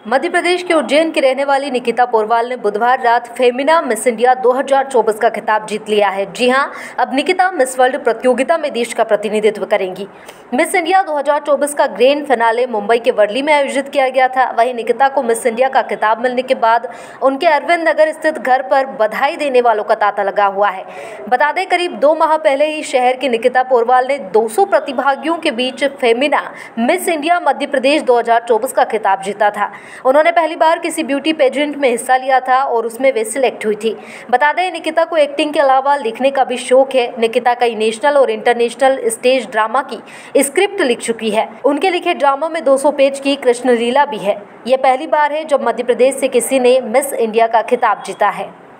मध्य प्रदेश के उज्जैन की रहने वाली निकिता पोरवाल ने बुधवार रात फेमिना मिस इंडिया 2024 का खिताब जीत लिया है। जी हां, अब निकिता मिस वर्ल्ड प्रतियोगिता में देश का प्रतिनिधित्व करेंगी। मिस इंडिया 2024 का ग्रैंड फिनाले मुंबई के वर्ली में आयोजित किया गया था। वहीं निकिता को मिस इंडिया का खिताब मिलने के बाद उनके अरविंद नगर स्थित घर पर बधाई देने वालों का तांता लगा हुआ है। बता दें, करीब 2 माह पहले ही शहर की निकिता पोरवाल ने 200 प्रतिभागियों के बीच Femina Miss India Madhya Pradesh 2024 का खिताब जीता था। उन्होंने पहली बार किसी ब्यूटी पेजेंट में हिस्सा लिया था और उसमें वे सिलेक्ट हुई थी। बता दें, निकिता को एक्टिंग के अलावा लिखने का भी शौक है। निकिता कई नेशनल और इंटरनेशनल स्टेज ड्रामा की स्क्रिप्ट लिख चुकी है। उनके लिखे ड्रामा में 200 पेज की कृष्ण लीला भी है। यह पहली बार है जब मध्य प्रदेश से किसी ने मिस इंडिया का खिताब जीता है।